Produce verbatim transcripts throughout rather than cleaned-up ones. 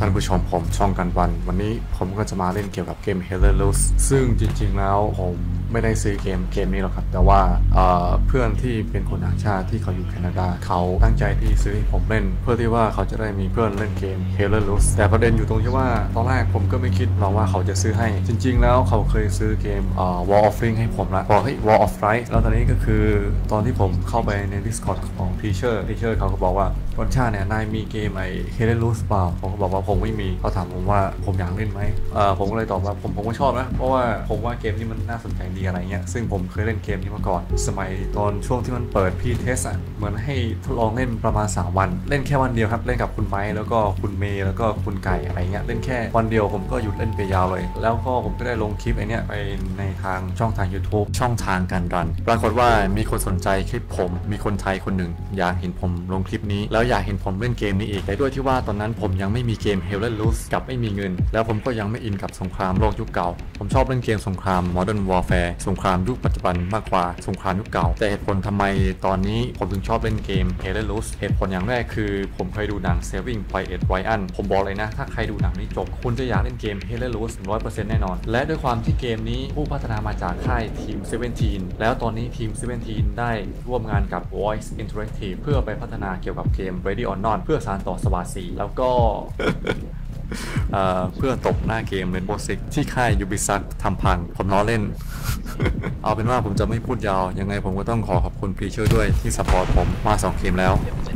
านผู้ชมผมช่องกันวันวันนี้ผมก็จะมาเล่นเกี่ยวกับเกม Halo Lost ซึ่งจริงๆแล้วผมไม่ได้ซื้อเกมเกมนี้หรอกครับแต่ว่าเพื่อนที่เป็นคนต่างชาติที่เขาอยู่แคนาดาเขาตั้งใจที่ซื้อให้ผมเล่นเพื่อที่ว่าเขาจะได้มีเพื่อนเล่นเกม Halo Lost แต่ประเด็นอยู่ตรงที่ว่าตอนแรกผมก็ไม่คิดหรอกว่าเขาจะซื้อให้จริงๆแล้วเขาเคยซื้อเกม War of Ring ให้ผมละบอกให้ War of Right แล้วตอนนี้ก็คือตอนที่ผมเข้าไปใน Discord ของ Teacher Teacher เขาก็บอกว่าวันชาเนี่ยนายมีเกมไอ้ Halo Lost เปล่าผมก็บอกว่าผมไม่มีเขาถามผมว่าผมอยากเล่นไหมเออผมก็เลยตอบว่าผมผมก็ชอบนะเพราะว่าผมว่าเกมนี้มันน่าสนใจดีอะไรเงี้ยซึ่งผมเคยเล่นเกมนี้มาก่อนสมัยตอนช่วงที่มันเปิดพีเทสอ่ะเหมือนให้ทดลองเล่นประมาณสามวันเล่นแค่วันเดียวครับเล่นกับคุณไม้แล้วก็คุณเมย์แล้วก็คุณไก่อะไรเงี้ยเล่นแค่วันเดียวผมก็หยุดเล่นไปยาวเลยแล้วก็ผมก็ได้ลงคลิปไอเนี้ยไปในทางช่องทาง YouTube ช่องทางการรันปรากฏว่ามีคนสนใจคลิปผมมีคนไทยคนหนึ่งอยากเห็นผมลงคลิปนี้แล้วอยากเห็นผมเล่นเกมนี้อีกแต่ด้วยที่ว่าตอนนั้นผมยังไม่มีเกม Halo Lost กับไม่มีเงินแล้วผมก็ยังไม่อินกับสงครามโลกยุคเก่าผมชอบเล่นเกมสงคราม Modern Warfare สงครามยุคปัจจุบันมากกว่าสงครามยุคเก่าแต่เหตุผลทำไมตอนนี้ผมถึงชอบเล่นเกม Halo Lost เหตุผลอย่างแรกคือผมเคยดูหนัง Saving Private Ryan ผมบอกเลยนะถ้าใครดูหนังนี้จบคุณจะอยากเล่นเกม Halo Lost หนึ่งร้อยเปอร์เซ็นต์ แน่นอนและด้วยความที่เกมนี้ผู้พัฒนามาจากค่ายทีม สิบเจ็ดแล้วตอนนี้ทีม สิบเจ็ดได้ร่วมงานกับ Voice Interactive เพื่อไปพัฒนาเกี่ยวกับเกม Ready or Not เพื่อสานต่อสวาสีแล้วก็ เอ่อเพื่อตบหน้าเกม Rainbow Six ที่ค่าย Ubisoft ทำพังผมล้อเล่น เอาเป็นว่าผมจะไม่พูดยาวยังไงผมก็ต้องขอขอบคุณพรีเชอร์ด้วยที่สปอร์ตผมมาสองเกมแล้ว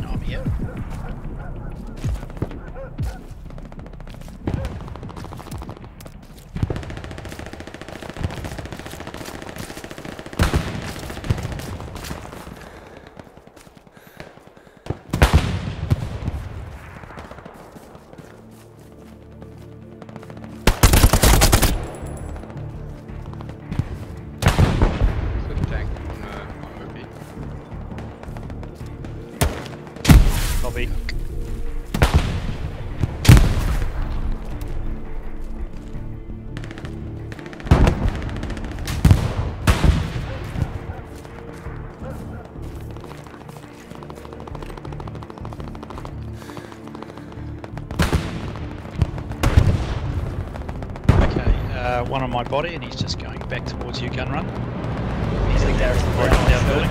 Copy. Okay, uh, one on my body and he's just going back towards you, gun run. He's in there, broken down building.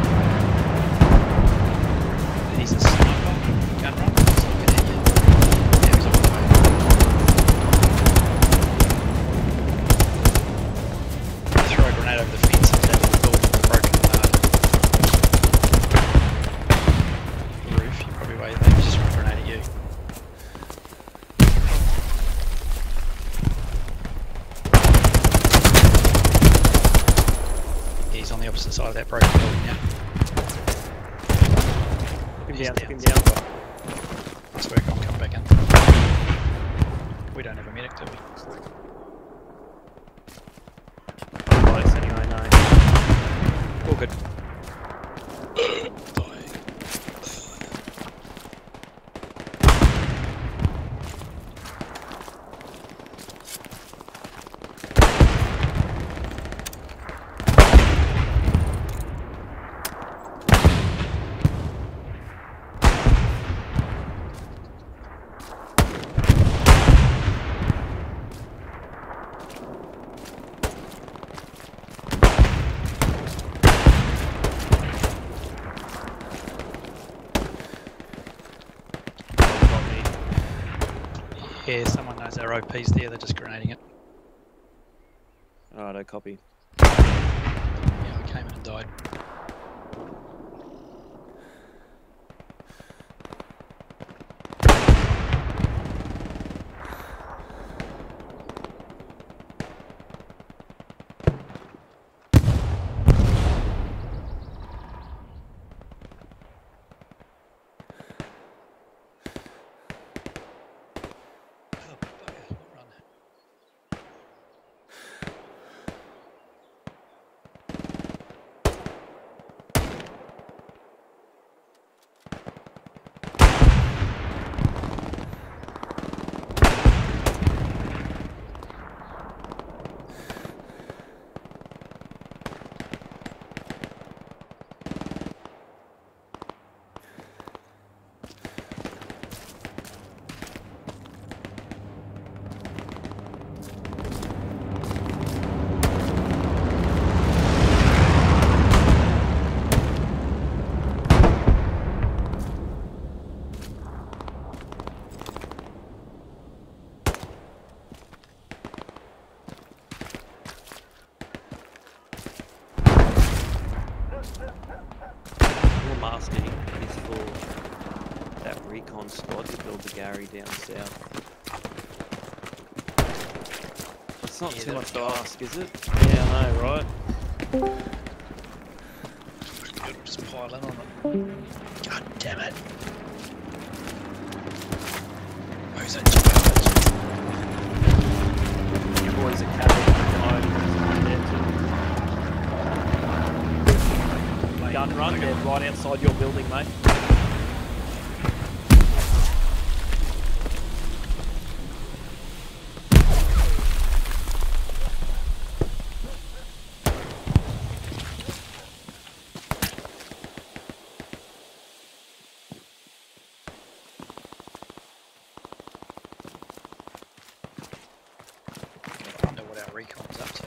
He's a sniper, gun run. He's looking at you. Yeah, he's on the way. Throw a grenade over the fence and down the building, broken uh, roof. You're probably way there. He's just throw a grenade at you. He's on the opposite side of that broken building now. He's down, down. down. Nice work, I'll come back in. We don't have a medic, do we? Close anyway, no. All good. Yeah, someone knows our O P's there, they're just grenading it. Alright, I copy. Yeah, we came in and died. blasting is for that recon squad to build the Gary down south. It's not Yeah, too much that'd to be ask, is it? Yeah, I know, right? Good, we'll just pile in on it. God damn it! Where's that child? Your boys are capping gun run, they're right outside your building, mate. I wonder what our recon's up to.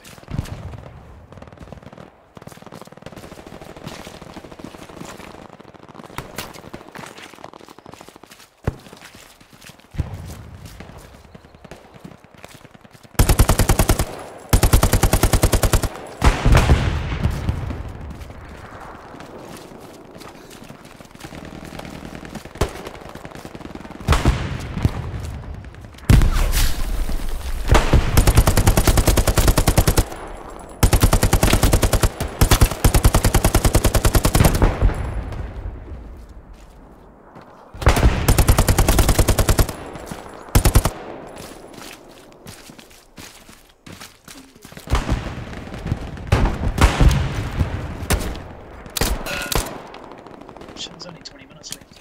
There's only twenty minutes left.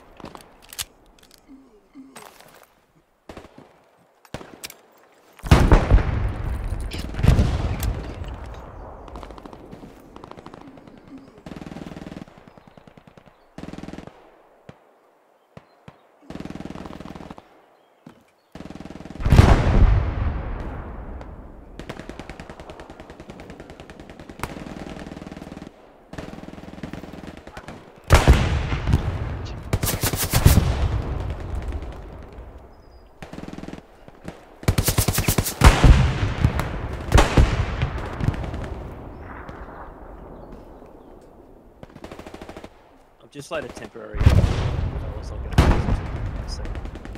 Just laid a temporary. Fellas, I'll get a in a second.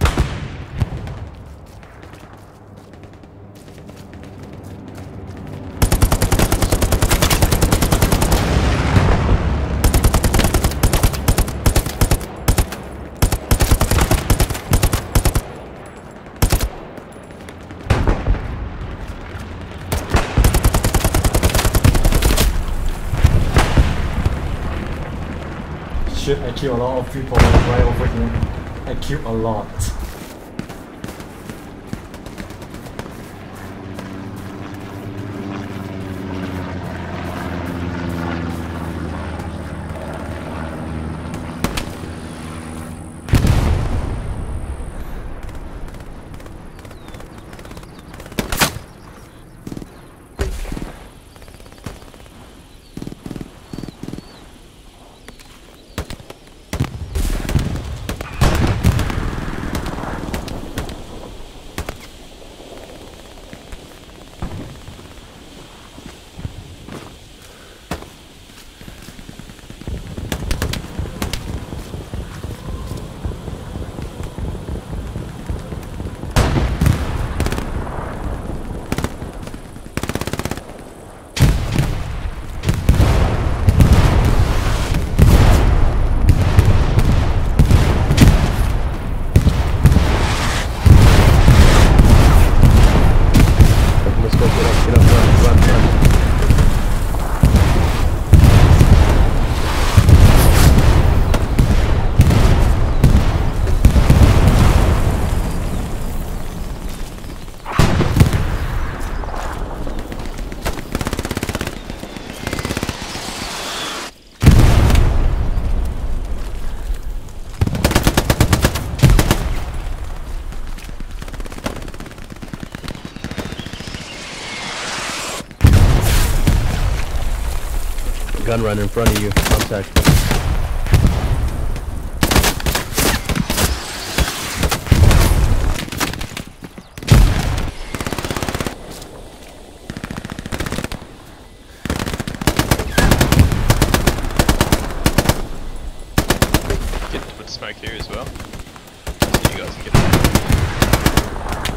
Shit, I kill a lot of people right over here. I kill a lot. Gun runner in front of you. Contact. put smoke here as well. So you guys can get it.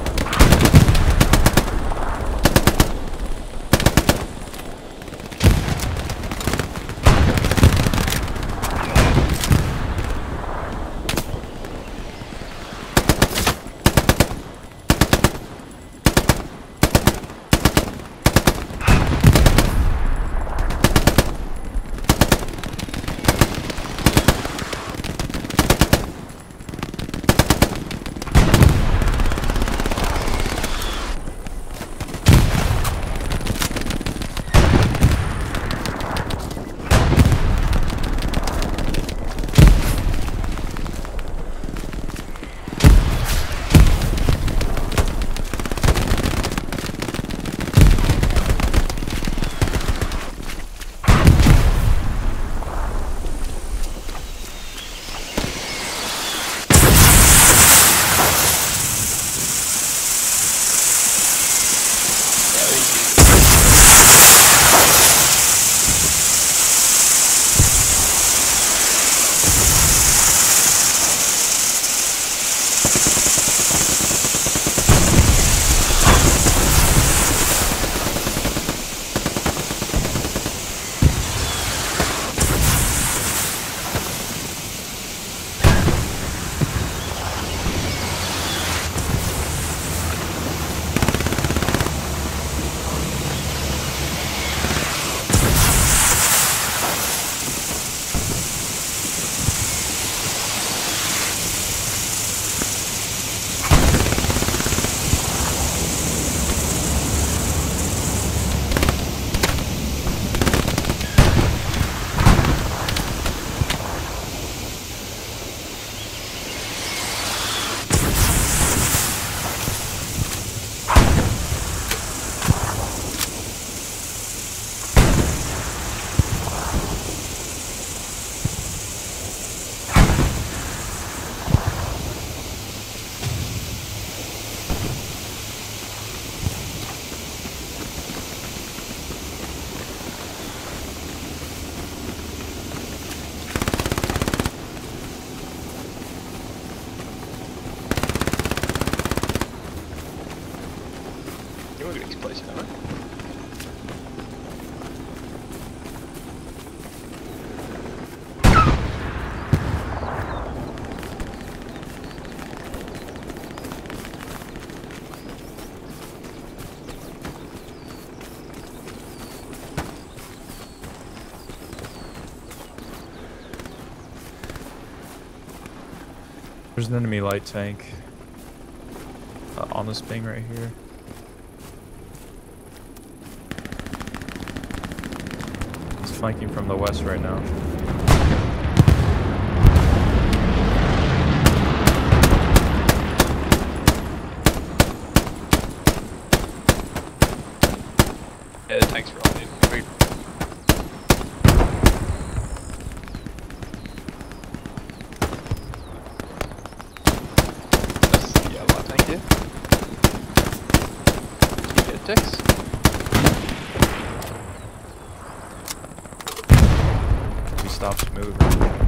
You want to get explosive ammo? There's an enemy light tank uh, on this thing right here. It's flanking from the west right now. Yeah, the tank's rolling in. Wait. That's, yeah, light tank here. You get Dex? He stops moving.